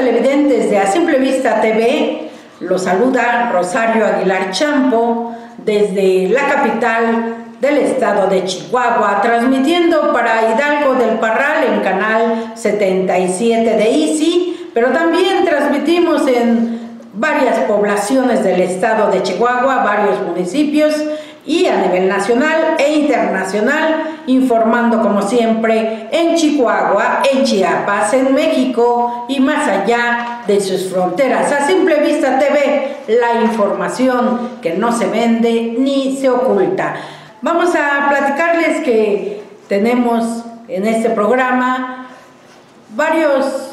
televidentes de A Simple Vista TV, los saluda Rosario Aguilar Champo desde la capital del estado de Chihuahua, transmitiendo para Hidalgo del Parral en canal 77 de Easy, pero también transmitimos en varias poblaciones del estado de Chihuahua, varios municipios y a nivel nacional e internacional, informando como siempre en Chihuahua, en Chiapas, en México y más allá de sus fronteras. A Simple Vista TV, la información que no se vende ni se oculta. Vamos a platicarles que tenemos en este programa varios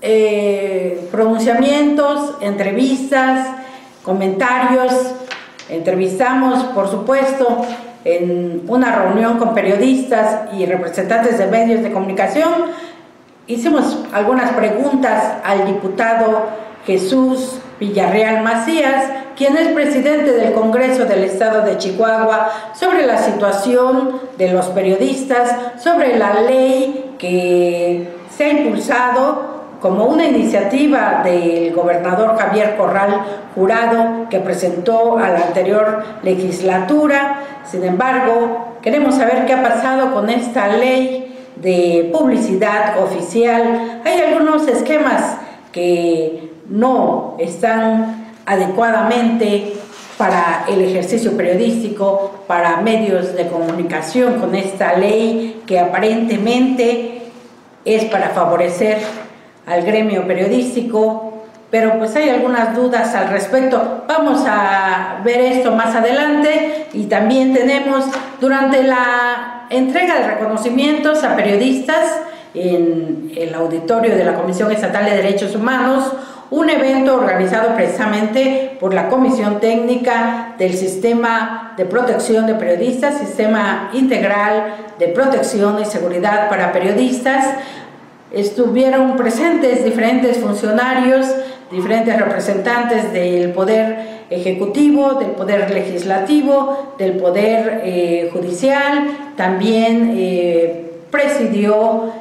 pronunciamientos, entrevistas, comentarios. Entrevistamos, por supuesto, en una reunión con periodistas y representantes de medios de comunicación. Hicimos algunas preguntas al diputado Jesús Villarreal Macías, quien es presidente del Congreso del Estado de Chihuahua, sobre la situación de los periodistas, sobre la ley que se ha impulsado como una iniciativa del gobernador Javier Corral Jurado que presentó a la anterior legislatura. Sin embargo, queremos saber qué ha pasado con esta ley de publicidad oficial. Hay algunos esquemas que no están adecuadamente para el ejercicio periodístico, para medios de comunicación con esta ley que aparentemente es para favorecer al gremio periodístico, pero pues hay algunas dudas al respecto. Vamos a ver esto más adelante. Y también tenemos durante la entrega de reconocimientos a periodistas en el auditorio de la Comisión Estatal de Derechos Humanos, un evento organizado precisamente por la Comisión Técnica del Sistema de Protección de Periodistas, Sistema Integral de Protección y Seguridad para Periodistas. Estuvieron presentes diferentes funcionarios, diferentes representantes del Poder Ejecutivo, del Poder Legislativo, del Poder Judicial. También presidió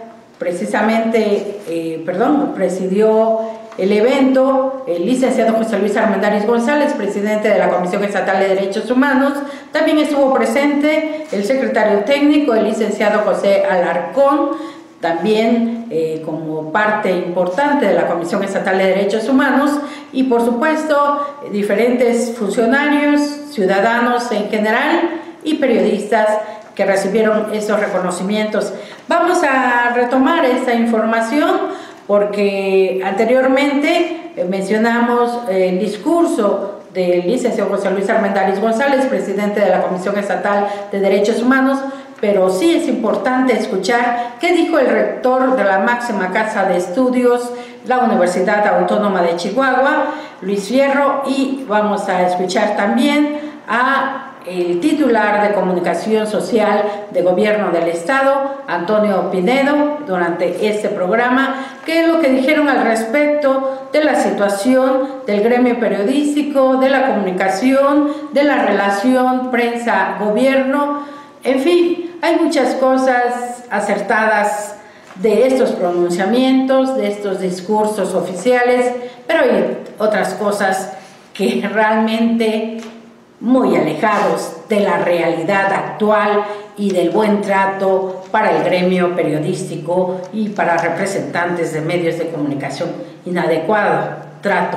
el evento el licenciado José Luis Armendáriz González, presidente de la Comisión Estatal de Derechos Humanos. También estuvo presente el secretario técnico, el licenciado José Alarcón, también como parte importante de la Comisión Estatal de Derechos Humanos, y por supuesto diferentes funcionarios, ciudadanos en general y periodistas que recibieron esos reconocimientos. Vamos a retomar esta información porque anteriormente mencionamos el discurso del licenciado José Luis Armendáriz González, presidente de la Comisión Estatal de Derechos Humanos, pero sí es importante escuchar qué dijo el rector de la máxima casa de estudios, la Universidad Autónoma de Chihuahua, Luis Fierro, y vamos a escuchar también a el titular de Comunicación Social de Gobierno del Estado, Antonio Pinedo, durante este programa, qué es lo que dijeron al respecto de la situación del gremio periodístico, de la comunicación, de la relación prensa-gobierno. En fin, hay muchas cosas acertadas de estos pronunciamientos, de estos discursos oficiales, pero hay otras cosas que realmente muy alejados de la realidad actual y del buen trato para el gremio periodístico y para representantes de medios de comunicación. Inadecuado trato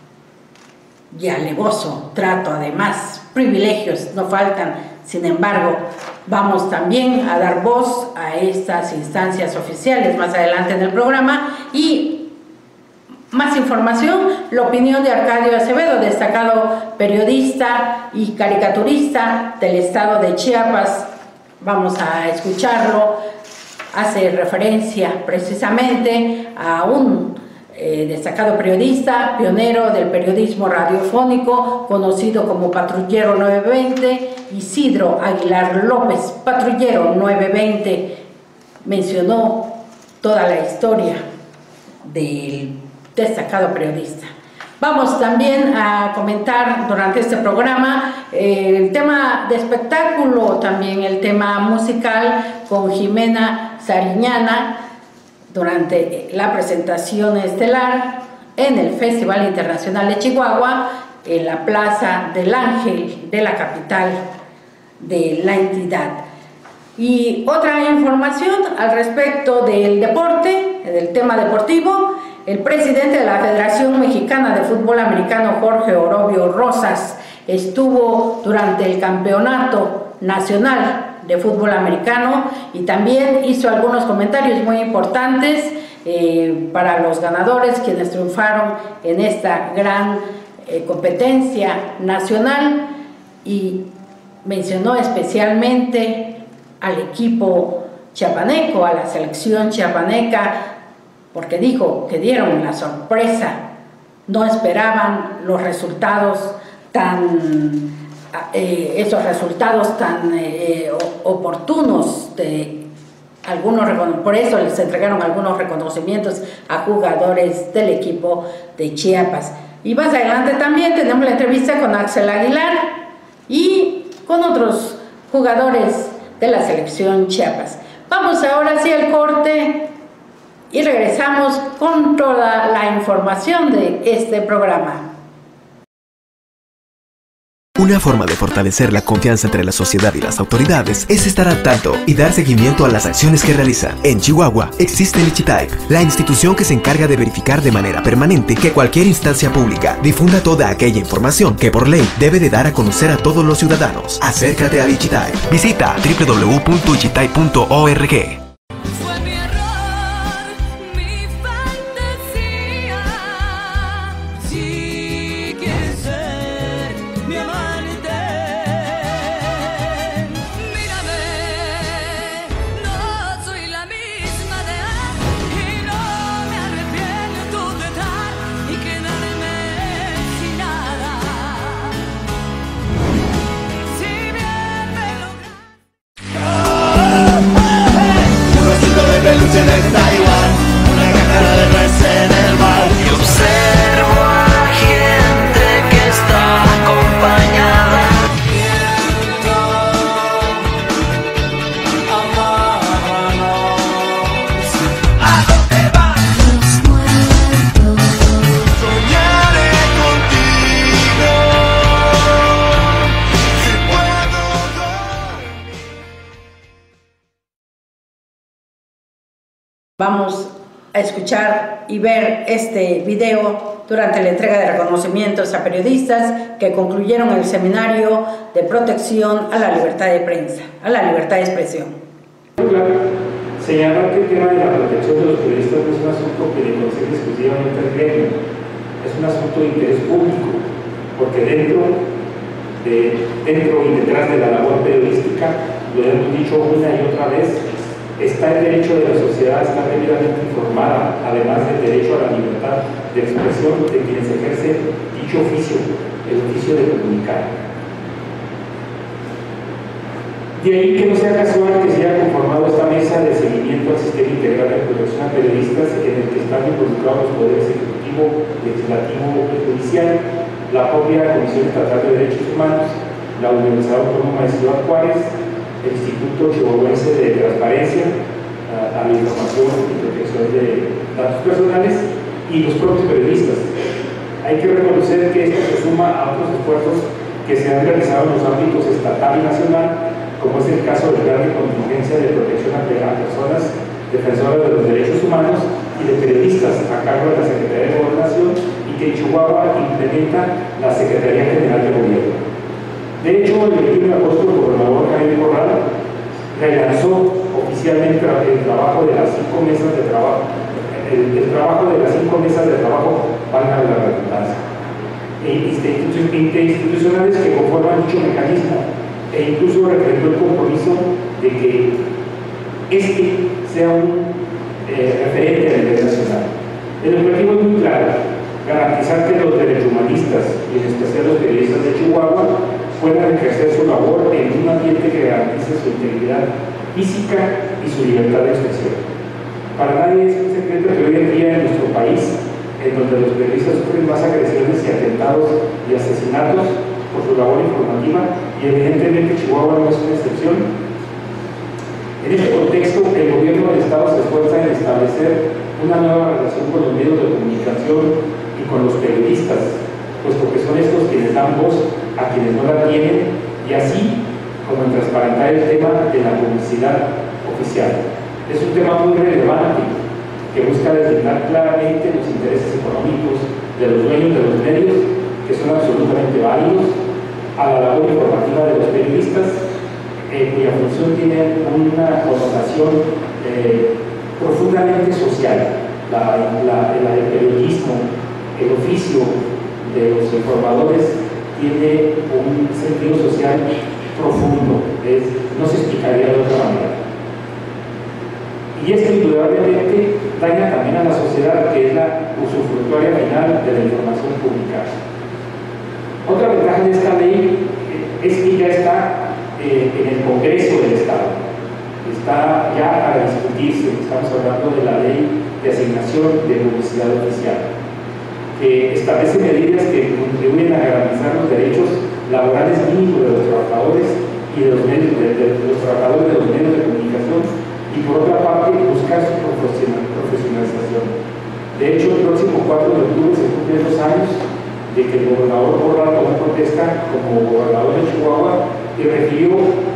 y alevoso trato, además privilegios no faltan. Sin embargo, vamos también a dar voz a estas instancias oficiales más adelante en el programa. Y más información, la opinión de Arcadio Acevedo, destacado periodista y caricaturista del estado de Chiapas. Vamos a escucharlo. Hace referencia precisamente a un destacado periodista, pionero del periodismo radiofónico, conocido como Patrullero 920, Isidro Aguilar López. Patrullero 920 mencionó toda la historia del destacado periodista. Vamos también a comentar durante este programa el tema de espectáculo, también el tema musical con Jimena Sariñana durante la presentación estelar en el Festival Internacional de Chihuahua, en la Plaza del Ángel de la capital de la entidad. Y otra información al respecto del deporte, del tema deportivo: el presidente de la Federación Mexicana de Fútbol Americano, Jorge Orobio Rosas, estuvo durante el Campeonato Nacional de Fútbol Americano y también hizo algunos comentarios muy importantes para los ganadores, quienes triunfaron en esta gran competencia nacional, y mencionó especialmente al equipo chiapaneco, a la selección chiapaneca, porque dijo que dieron la sorpresa, no esperaban los resultados esos resultados tan oportunos de algunos, por eso les entregaron algunos reconocimientos a jugadores del equipo de Chiapas. Y más adelante también tenemos la entrevista con Axel Aguilar y con otros jugadores de la selección Chiapas. Vamos ahora sí al corte y regresamos con toda la información de este programa. Una forma de fortalecer la confianza entre la sociedad y las autoridades es estar al tanto y dar seguimiento a las acciones que realizan. En Chihuahua existe el Ichitype, la institución que se encarga de verificar de manera permanente que cualquier instancia pública difunda toda aquella información que por ley debe de dar a conocer a todos los ciudadanos. Acércate al Ichitype. Visita www.ichitype.org. Vamos a escuchar y ver este video durante la entrega de reconocimientos a periodistas que concluyeron el seminario de protección a la libertad de prensa, a la libertad de expresión. Señalar que el tema de la protección de los periodistas no es un asunto que le concede exclusivamente al gremio, es un asunto de interés público, porque dentro y detrás de la labor periodística, lo hemos dicho una y otra vez, está el derecho de la sociedad a estar debidamente informada, además del derecho a la libertad de expresión de quienes ejercen dicho oficio, el oficio de comunicar. De ahí que no sea casual que se haya conformado esta mesa de seguimiento al sistema integral de protección a periodistas, en el que están involucrados los poderes ejecutivo, legislativo y judicial, la propia Comisión Estatal de Derechos Humanos, la Universidad Autónoma de Ciudad Juárez, el Instituto Chihuahuense de Transparencia a la Información y Protección de Datos Personales y los propios periodistas. Hay que reconocer que esto se suma a otros esfuerzos que se han realizado en los ámbitos estatal y nacional, como es el caso del plan de contingencia de protección a personas defensoras de los derechos humanos y de periodistas a cargo de la Secretaría de Gobernación, y que en Chihuahua implementa la Secretaría General de Gobierno. De hecho, el 21 de agosto el gobernador Jaime Corral relanzó oficialmente el trabajo de las 5 mesas de trabajo, el trabajo de las 5 mesas de trabajo, valga la redundancia, institucionales que conforman dicho mecanismo, e incluso refrendó el compromiso de que este sea un referente a nivel nacional. El objetivo es muy claro: garantizar que los derechohumanistas, y en especial los periodistas de Chihuahua, puedan ejercer su labor en un ambiente que garantice su integridad física y su libertad de expresión. Para nadie es un secreto que hoy en día en nuestro país, en donde los periodistas sufren más agresiones y atentados y asesinatos por su labor informativa, y evidentemente Chihuahua no es una excepción. En este contexto, el gobierno del Estado se esfuerza en establecer una nueva relación con los medios de comunicación y y con los periodistas, puesto que son estos quienes dan voz a quienes no la tienen, y así como en transparentar el tema de la publicidad oficial. Es un tema muy relevante que busca designar claramente los intereses económicos de los dueños de los medios, que son absolutamente válidos, a la labor informativa de los periodistas, cuya función tiene una connotación profundamente social. La del periodismo, el oficio de los informadores tiene un sentido social profundo, no se explicaría de otra manera. Y esto indudablemente daña también a la sociedad, que es la usufructuaria final de la información pública. Otra ventaja de esta ley es que ya está en el Congreso del Estado, está ya para discutirse. Estamos hablando de la ley de asignación de publicidad oficial, que establece medidas que contribuyen a garantizar los derechos laborales mínimos de los trabajadores y de los medios de los trabajadores de los medios de comunicación, y por otra parte buscar su profesionalización. De hecho, el próximo 4 de octubre se cumplen 2 años de que el gobernador Borra tomó protesta como gobernador de Chihuahua y refirió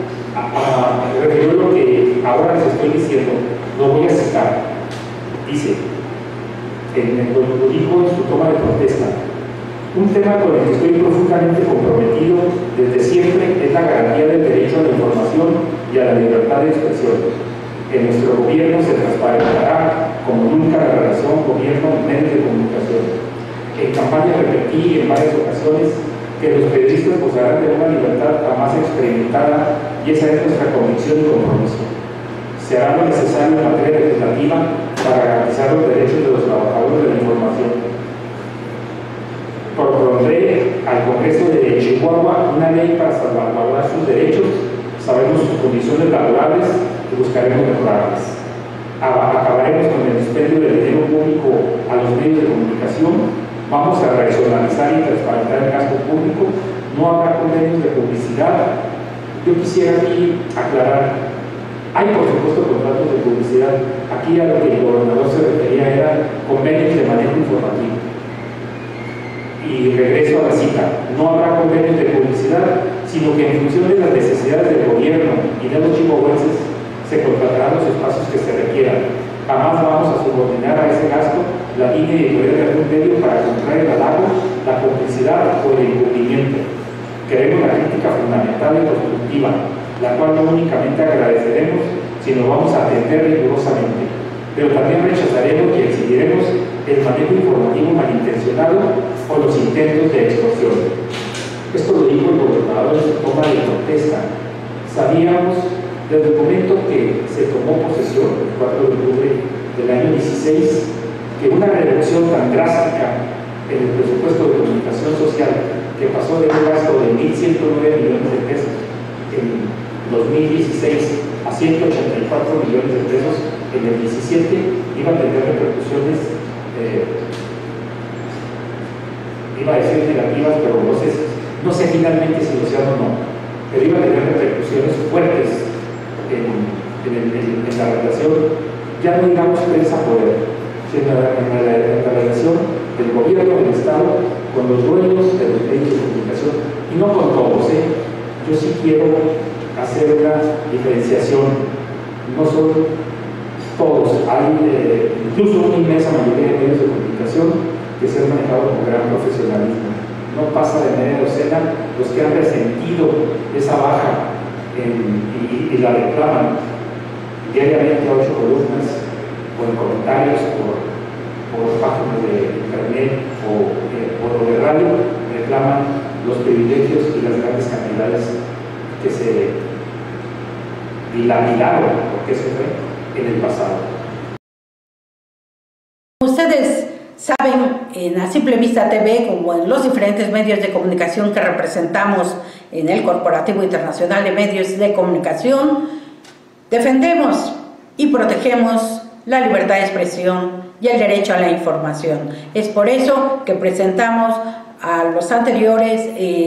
lo que ahora les estoy diciendo. Lo voy a citar. Dice, lo dijo en su toma de protesta: un tema con el que estoy profundamente comprometido desde siempre es la garantía del derecho a la información y a la libertad de expresión. En nuestro gobierno se transparentará como nunca la relación gobierno-medios de comunicación. En campaña repetí en varias ocasiones que los periodistas gozarán de una libertad jamás experimentada, y esa es nuestra convicción y compromiso. Se hará lo necesario en materia legislativa para garantizar los derechos de los trabajadores de la información. Propondré al Congreso de Chihuahua una ley para salvaguardar sus derechos. Sabemos sus condiciones laborales y buscaremos mejorarlas. Acabaremos con el dispendio del dinero público a los medios de comunicación. Vamos a racionalizar y transparentar el gasto público. No habrá convenios de publicidad. Yo quisiera aquí aclarar: hay por supuesto contratos de publicidad. Aquí a lo que el gobernador se refería era convenios de manejo informativo. Y regreso a la cita: no habrá convenios de publicidad, sino que en función de las necesidades del gobierno y de los chihuahuenses se contratarán los espacios que se requieran. Jamás vamos a subordinar a ese gasto la línea editorial de algún medio para comprar el halago, la complicidad o el incumplimiento. Queremos la crítica fundamental y constructiva, la cual no únicamente agradeceremos, sino vamos a atender rigurosamente. Pero también rechazaremos y exigiremos el manejo informativo malintencionado o los intentos de extorsión. Esto lo dijo el gobernador en su toma de protesta. Sabíamos desde el momento que se tomó posesión, el 4 de octubre del año 16, que una reducción tan drástica en el presupuesto de comunicación social, que pasó de un gasto de 1.109 millones de pesos en 2016 a 184 millones de pesos en el 17, iba a tener repercusiones, iba a decir negativas, pero no sé finalmente si lo sean o no, pero iba a tener repercusiones fuertes en la relación, ya no digamos prensa-poder, sino en la relación del gobierno del Estado con los dueños de los medios de comunicación, y no con todos. Yo sí quiero hacer una diferenciación: no son todos, hay incluso una inmensa mayoría de medios de comunicación que se han manejado con gran profesionalismo. No pasa de media docena los que han resentido esa baja y la reclaman diariamente a 8 columnas, o en comentarios, por páginas de internet o de radio, reclaman los privilegios y las grandes cantidades que se dilapidaron, porque eso fue en el pasado. Ustedes saben, en A Simple Vista TV, como en los diferentes medios de comunicación que representamos en el Corporativo Internacional de Medios de Comunicación, defendemos y protegemos la libertad de expresión y el derecho a la información. Es por eso que presentamos a los anteriores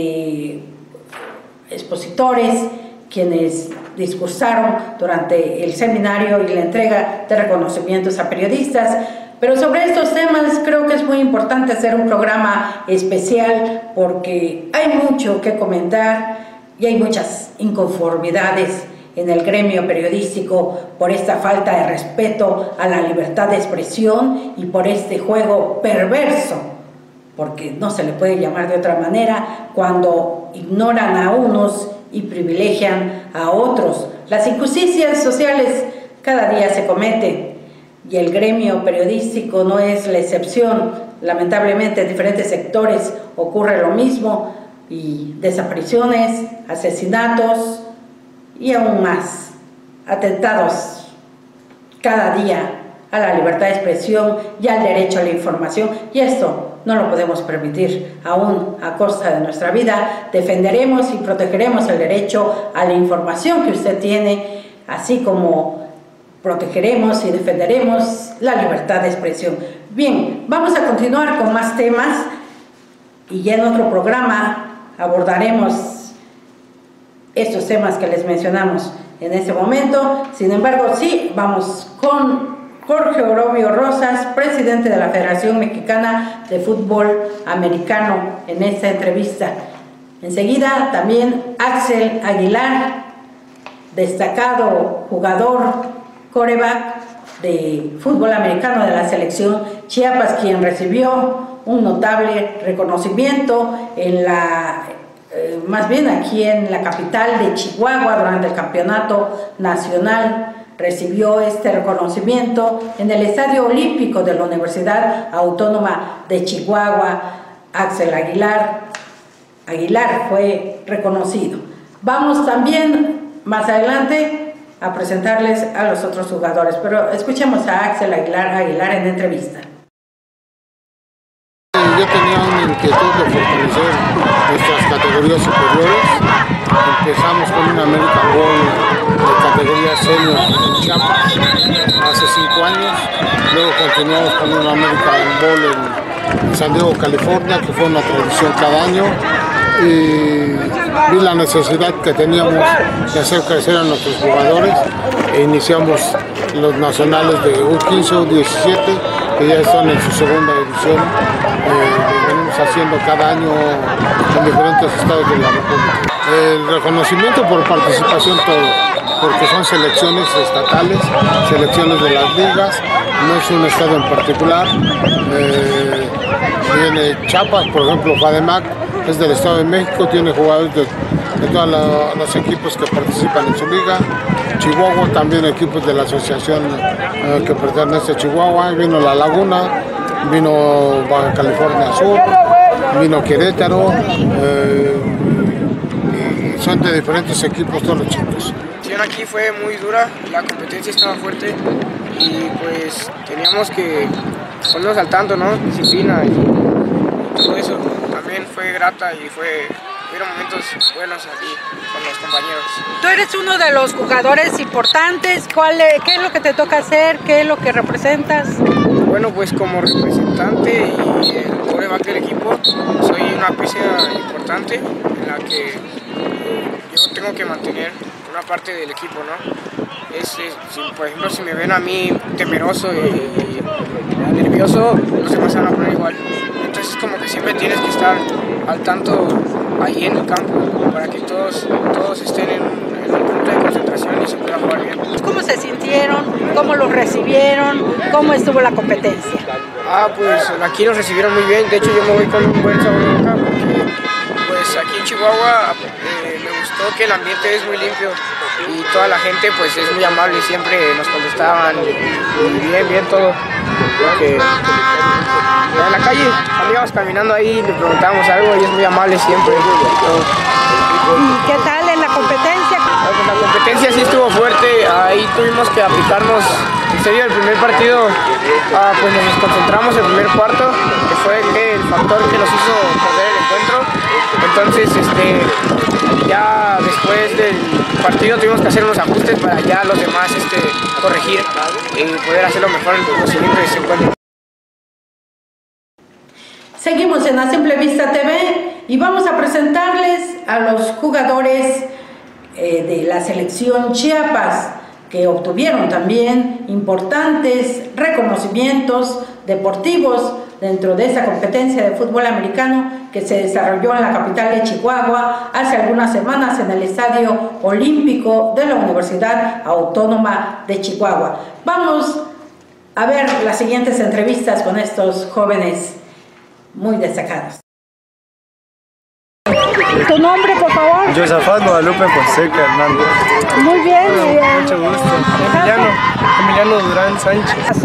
expositores, quienes discursaron durante el seminario y la entrega de reconocimientos a periodistas, Pero sobre estos temas creo que es muy importante hacer un programa especial porque hay mucho que comentar y hay muchas inconformidades en el gremio periodístico por esta falta de respeto a la libertad de expresión y por este juego perverso, porque no se le puede llamar de otra manera, cuando ignoran a unos y privilegian a otros. Las injusticias sociales cada día se cometen y el gremio periodístico no es la excepción. Lamentablemente en diferentes sectores ocurre lo mismo, y desapariciones, asesinatos y aún más, atentados cada día a la libertad de expresión y al derecho a la información, y esto no lo podemos permitir, aún a costa de nuestra vida. Defenderemos y protegeremos el derecho a la información que usted tiene, así como protegeremos y defenderemos la libertad de expresión. Bien, vamos a continuar con más temas y ya en otro programa abordaremos estos temas que les mencionamos en este momento. Sin embargo, sí, vamos con Jorge Orobio Rosas, presidente de la Federación Mexicana de Fútbol Americano, en esta entrevista. Enseguida también Axel Aguilar, destacado jugador quarterback de fútbol americano de la selección Chiapas, quien recibió un notable reconocimiento en más bien aquí en la capital de Chihuahua durante el campeonato nacional. Recibió este reconocimiento en el Estadio Olímpico de la Universidad Autónoma de Chihuahua. Axel Aguilar fue reconocido. Vamos también más adelante a presentarles a los otros jugadores, pero escuchemos a Axel Aguilar en entrevista. Yo tenía una inquietud de fortalecer nuestras categorías superiores. Empezamos con un American Bowl de categoría senior en Chiapas hace 5 años. Luego continuamos con un American Bowl en San Diego, California, que fue una tradición cada año. Y vi la necesidad que teníamos de hacer crecer a nuestros jugadores e iniciamos los nacionales de U15, U17, que ya están en su segunda edición. Lo venimos haciendo cada año en diferentes estados de la República. El reconocimiento por participación todo, porque son selecciones estatales, selecciones de las ligas, no es un estado en particular. Viene Chiapas, por ejemplo, FADEMAC, es del Estado de México, tiene jugadores de todos los equipos que participan en su liga. Chihuahua, también equipos de la asociación que pertenece a Chihuahua. Vino La Laguna, vino Baja California Sur, vino Querétaro. Y son de diferentes equipos todos los chicos. La aquí fue muy dura, la competencia estaba fuerte y pues teníamos que ponernos al tanto, ¿no? Disciplina y todo eso. También fue grata y fueron momentos buenos aquí con los compañeros. Tú eres uno de los jugadores importantes. ¿Qué es lo que te toca hacer? ¿Qué es lo que representas? Bueno, pues como representante y el quarterback del equipo, soy una pieza importante en la que yo tengo que mantener una parte del equipo, ¿no? Por ejemplo, si me ven a mí temeroso y nervioso, los demás se van a poner igual. Entonces como que siempre tienes que estar al tanto ahí en el campo para que todos estén en el punto de concentración y se pueda jugar bien. ¿Cómo se sintieron? ¿Cómo los recibieron? ¿Cómo estuvo la competencia? Pues aquí nos recibieron muy bien. De hecho, yo me voy con un buen sabor de boca porque pues aquí en Chihuahua me gustó que el ambiente es muy limpio y toda la gente pues es muy amable y siempre nos contestaban bien todo. Porque en la calle, cuando íbamos caminando ahí, le preguntábamos algo y es muy amable siempre. ¿Y qué tal en la competencia? La competencia sí estuvo fuerte, ahí tuvimos que aplicarnos. En serio, el primer partido, pues nos concentramos el primer cuarto, que fue el factor que nos hizo perder el encuentro. Entonces, ya después del partido tuvimos que hacer unos ajustes para ya los demás corregir y poder hacerlo mejor en el siguiente encuentro. Seguimos en A Simple Vista TV y vamos a presentarles a los jugadores de la selección Chiapas. que obtuvieron también importantes reconocimientos deportivos dentro de esa competencia de fútbol americano que se desarrolló en la capital de Chihuahua hace algunas semanas en el Estadio Olímpico de la Universidad Autónoma de Chihuahua. Vamos a ver las siguientes entrevistas con estos jóvenes muy destacados. ¿Tu nombre, por favor? Josafat Guadalupe Fonseca Hernández. Muy bien, muy bien. Mucho gusto. Emiliano Durán Sánchez.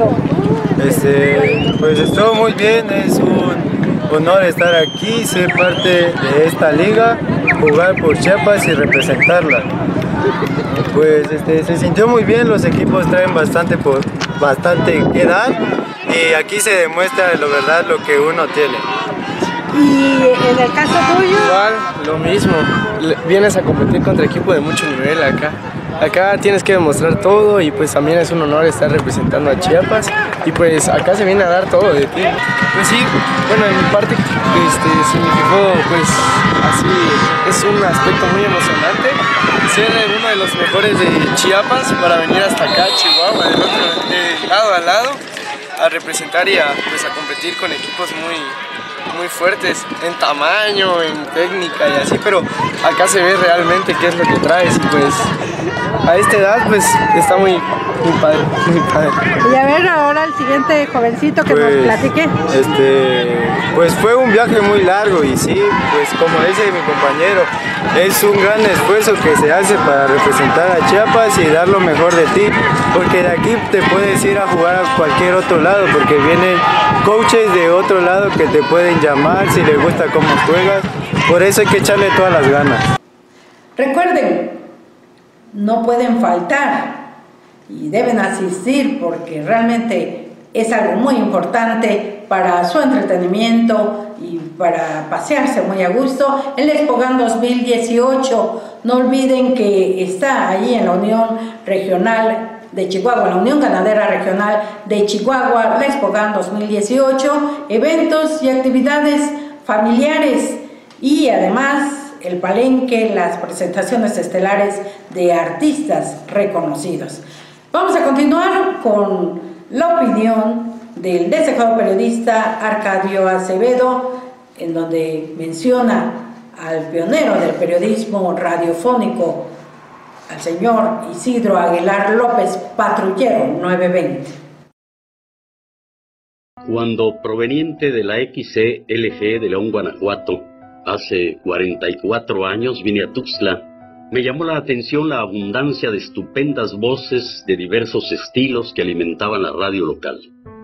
Pues estuvo muy bien, es un honor estar aquí, ser parte de esta liga, jugar por Chiapas y representarla. Pues se sintió muy bien, los equipos traen bastante que dar y aquí se demuestra lo verdad lo que uno tiene. ¿Y en el caso tuyo? Igual, lo mismo, vienes a competir contra equipos de mucho nivel acá. Acá tienes que demostrar todo y pues también es un honor estar representando a Chiapas y pues acá se viene a dar todo de ti. Pues sí, bueno, en mi parte significó pues así, es un aspecto muy emocionante ser uno de los mejores de Chiapas para venir hasta acá, Chihuahua, de lado a lado, a representar y a competir con equipos muy fuertes en tamaño, en técnica y así, pero acá se ve realmente qué es lo que traes y pues a esta edad pues está muy padre, muy padre. Y a ver ahora el siguiente jovencito que nos platique. Pues fue un viaje muy largo y sí, pues como dice mi compañero, es un gran esfuerzo que se hace para representar a Chiapas y dar lo mejor de ti, porque de aquí te puedes ir a jugar a cualquier otro lado, porque vienen coaches de otro lado que te pueden llamar si les gusta cómo juegas, por eso hay que echarle todas las ganas. Recuerden, no pueden faltar y deben asistir porque realmente es algo muy importante para su entretenimiento y para pasearse muy a gusto. El Expogan 2018, no olviden que está allí en la Unión Regional de Chihuahua, la Unión Ganadera Regional de Chihuahua, la Expogan 2018, eventos y actividades familiares y además el palenque, las presentaciones estelares de artistas reconocidos. Vamos a continuar con la opinión del destacado periodista Arcadio Acevedo, en donde menciona al pionero del periodismo radiofónico, al señor Isidro Aguilar López, patrullero 920. Cuando proveniente de la XCLG de León, Guanajuato, hace 44 años vine a Tuxtla, me llamó la atención la abundancia de estupendas voces de diversos estilos que alimentaban la radio local.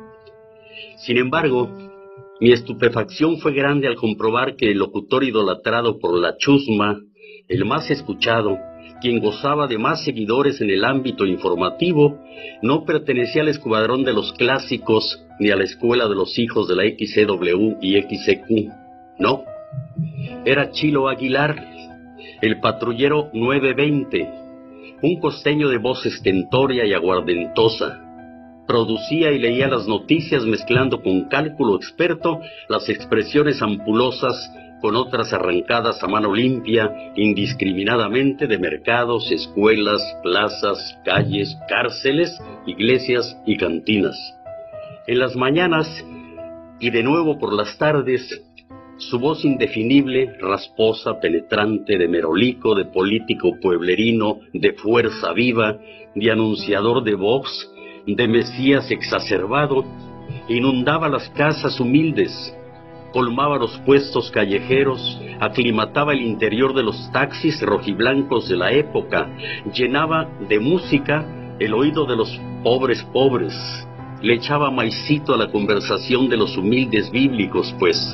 Sin embargo, mi estupefacción fue grande al comprobar que el locutor idolatrado por la chusma, el más escuchado, quien gozaba de más seguidores en el ámbito informativo, no pertenecía al escuadrón de los clásicos ni a la escuela de los hijos de la XCW y XCQ. No, era Chilo Aguilar, el patrullero 920, un costeño de voz estentoria y aguardentosa. Producía y leía las noticias mezclando con cálculo experto las expresiones ampulosas con otras arrancadas a mano limpia indiscriminadamente de mercados, escuelas, plazas, calles, cárceles, iglesias y cantinas. En las mañanas y de nuevo por las tardes, su voz indefinible, rasposa, penetrante, de merolico, de político pueblerino, de fuerza viva, de anunciador de voz, de mesías exacerbado, inundaba las casas humildes, colmaba los puestos callejeros, aclimataba el interior de los taxis rojiblancos de la época, llenaba de música el oído de los pobres, le echaba maicito a la conversación de los humildes bíblicos, pues.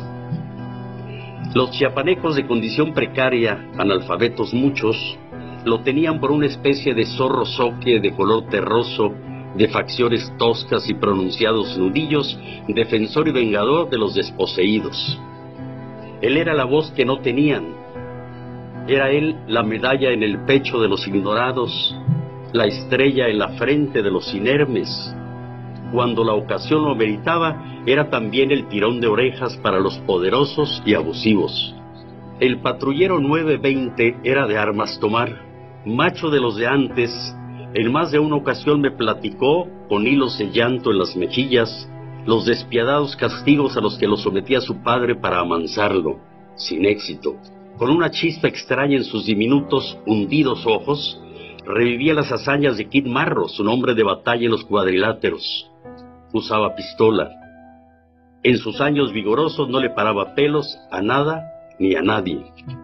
Los chiapanecos de condición precaria, analfabetos muchos, lo tenían por una especie de zorro zoque de color terroso, de facciones toscas y pronunciados nudillos, defensor y vengador de los desposeídos. Él era la voz que no tenían, era él la medalla en el pecho de los ignorados, la estrella en la frente de los inermes. Cuando la ocasión lo meritaba, era también el tirón de orejas para los poderosos y abusivos. El patrullero 920 era de armas tomar, macho de los de antes, En más de una ocasión me platicó, con hilos de llanto en las mejillas, los despiadados castigos a los que lo sometía su padre para amansarlo, sin éxito. Con una chispa extraña en sus diminutos, hundidos ojos, revivía las hazañas de Kid Marro, su nombre de batalla en los cuadriláteros. Usaba pistola. En sus años vigorosos no le paraba pelos a nada ni a nadie.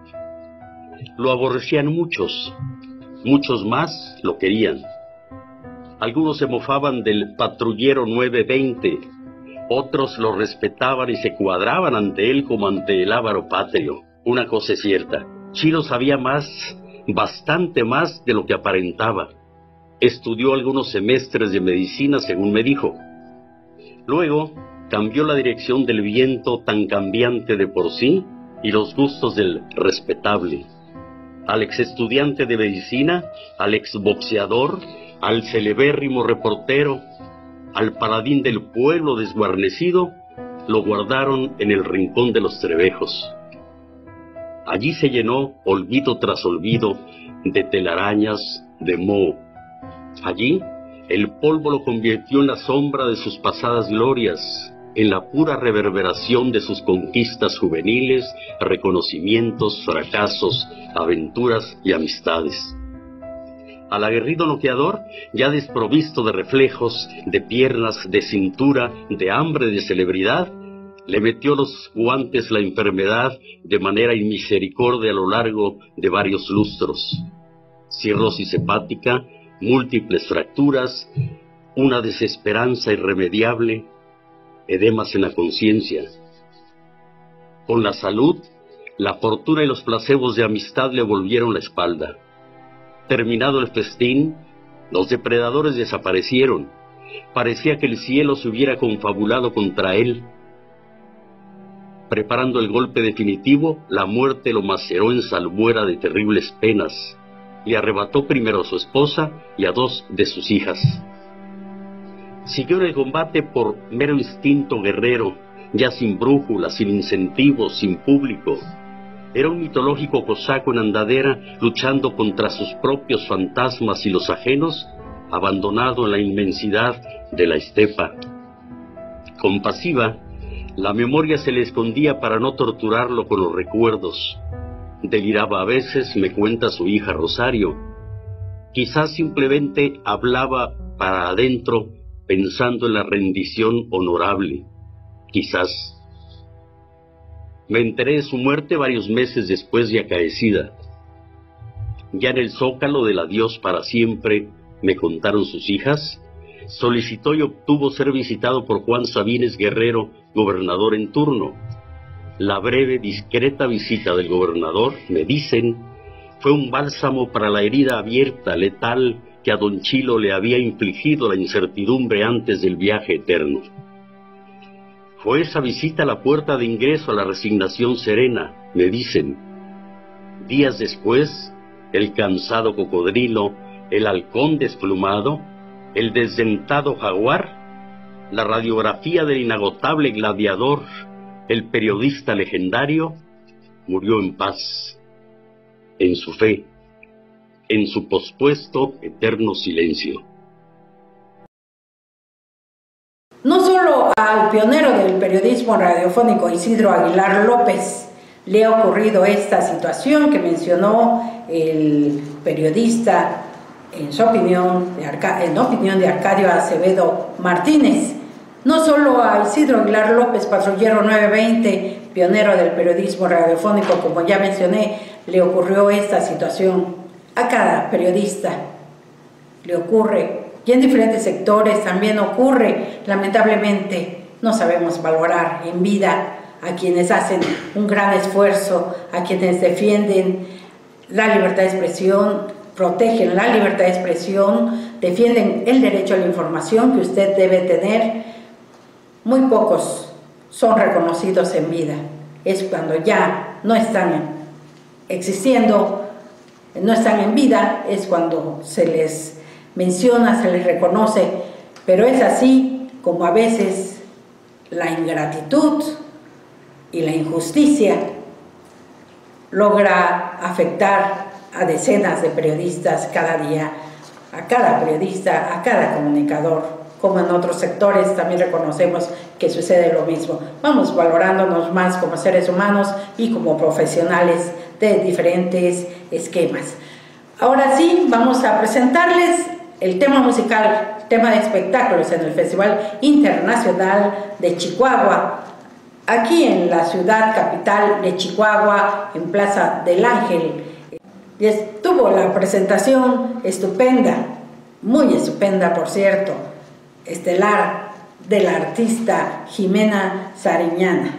Lo aborrecían muchos, muchos más lo querían. Algunos se mofaban del patrullero 920, otros lo respetaban y se cuadraban ante él como ante el avaro patrio. Una cosa es cierta, Chilo sabía más, bastante más de lo que aparentaba. Estudió algunos semestres de medicina, según me dijo. Luego cambió la dirección del viento tan cambiante de por sí y los gustos del respetable. Al ex estudiante de medicina, al ex boxeador, al celebérrimo reportero, al paladín del pueblo desguarnecido, lo guardaron en el rincón de los trebejos. Allí se llenó, olvido tras olvido, de telarañas, de moho. Allí, el polvo lo convirtió en la sombra de sus pasadas glorias, en la pura reverberación de sus conquistas juveniles, reconocimientos, fracasos, aventuras y amistades. Al aguerrido noqueador, ya desprovisto de reflejos, de piernas, de cintura, de hambre de celebridad, le metió los guantes la enfermedad de manera inmisericordia a lo largo de varios lustros. Cirrosis hepática, múltiples fracturas, una desesperanza irremediable, edemas en la conciencia. Con la salud, la fortuna y los placebos de amistad le volvieron la espalda. Terminado el festín, los depredadores desaparecieron. Parecía que el cielo se hubiera confabulado contra él. Preparando el golpe definitivo, la muerte lo maceró en salmuera de terribles penas. Le arrebató primero a su esposa y a 2 de sus hijas. Siguió en el combate por mero instinto guerrero, ya sin brújula, sin incentivos, sin público. Era un mitológico cosaco en andadera, luchando contra sus propios fantasmas y los ajenos, abandonado en la inmensidad de la estepa. Compasiva, la memoria se le escondía para no torturarlo con los recuerdos. Deliraba a veces, me cuenta su hija Rosario. Quizás simplemente hablaba para adentro, pensando en la rendición honorable. Quizás. Me enteré de su muerte varios meses después de acaecida. Ya en el zócalo del adiós para siempre, me contaron sus hijas, solicitó y obtuvo ser visitado por Juan Sabines Guerrero, gobernador en turno. La breve, discreta visita del gobernador, me dicen, fue un bálsamo para la herida abierta, letal, que a don Chilo le había infligido la incertidumbre antes del viaje eterno. Fue esa visita la puerta de ingreso a la resignación serena, me dicen. Días después, el cansado cocodrilo, el halcón desplumado, el desdentado jaguar, la radiografía del inagotable gladiador, el periodista legendario, murió en paz, en su fe, en su pospuesto eterno silencio. No solo al pionero del periodismo radiofónico Isidro Aguilar López le ha ocurrido esta situación que mencionó el periodista en opinión de Arcadio Acevedo Martínez. No solo a Isidro Aguilar López, patrullero 920, pionero del periodismo radiofónico, como ya mencioné, le ocurrió esta situación. A cada periodista le ocurre, y en diferentes sectores también ocurre. Lamentablemente no sabemos valorar en vida a quienes hacen un gran esfuerzo, a quienes defienden la libertad de expresión, protegen la libertad de expresión, defienden el derecho a la información que usted debe tener. Muy pocos son reconocidos en vida. Es cuando ya no están existiendo, no están en vida, es cuando se les menciona, se les reconoce, pero es así como a veces la ingratitud y la injusticia logra afectar a decenas de periodistas cada día a cada periodista, a cada comunicador, como en otros sectores también reconocemos que sucede lo mismo. Vamos valorándonos más como seres humanos y como profesionales de diferentes esquemas. Ahora sí, vamos a presentarles el tema musical, tema de espectáculos en el Festival Internacional de Chihuahua, aquí en la ciudad capital de Chihuahua, en Plaza del Ángel. Y estuvo la presentación estupenda, muy estupenda por cierto, estelar, de la artista Jimena Sariñana.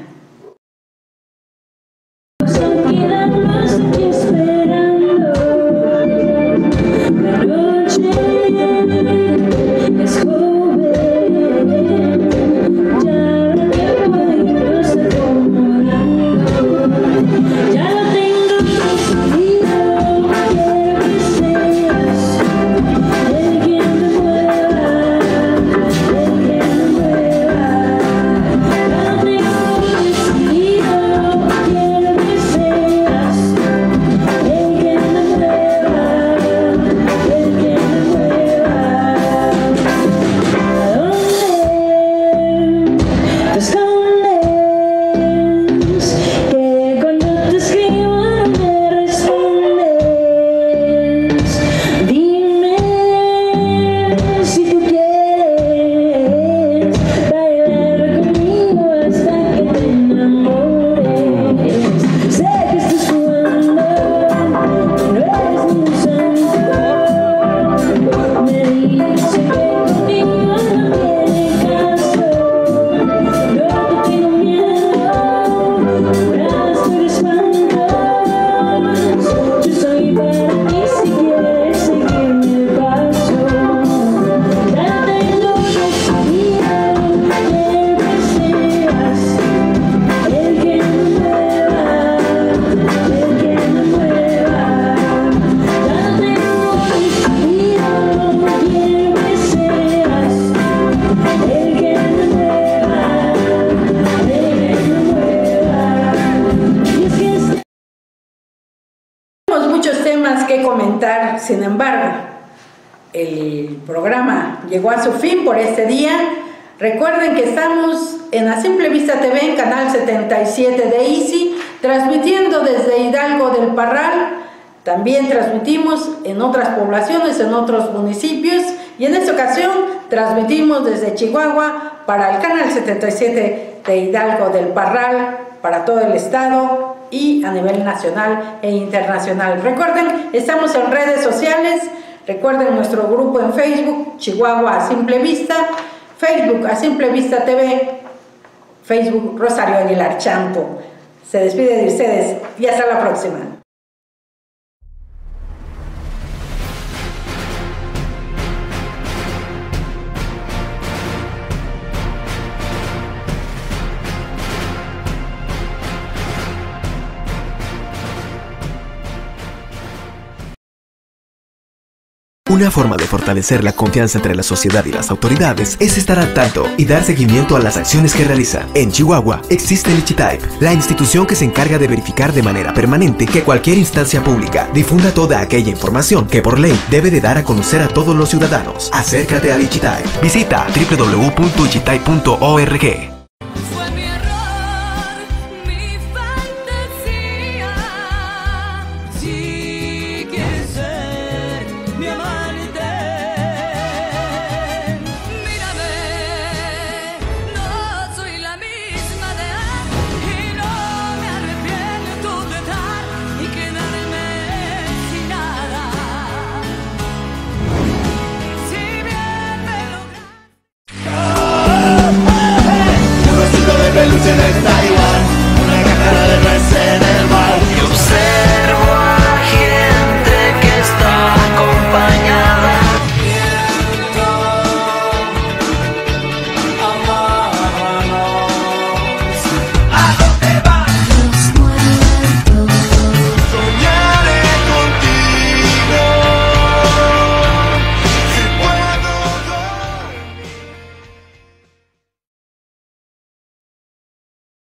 Sin embargo, el programa llegó a su fin por este día. Recuerden que estamos en A Simple Vista TV, en canal 77 de Easy, transmitiendo desde Hidalgo del Parral. También transmitimos en otras poblaciones, en otros municipios, y en esta ocasión transmitimos desde Chihuahua para el canal 77 de Hidalgo del Parral, para todo el estado y a nivel nacional e internacional. Recuerden, estamos en redes sociales. Recuerden nuestro grupo en Facebook, Chihuahua a Simple Vista, Facebook a Simple Vista TV, Facebook Rosario Aguilar Champo. Se despide de ustedes y hasta la próxima. Una forma de fortalecer la confianza entre la sociedad y las autoridades es estar al tanto y dar seguimiento a las acciones que realizan. En Chihuahua existe el Ichitype, la institución que se encarga de verificar de manera permanente que cualquier instancia pública difunda toda aquella información que por ley debe de dar a conocer a todos los ciudadanos. Acércate al Ichitype. Visita www.ichitype.org.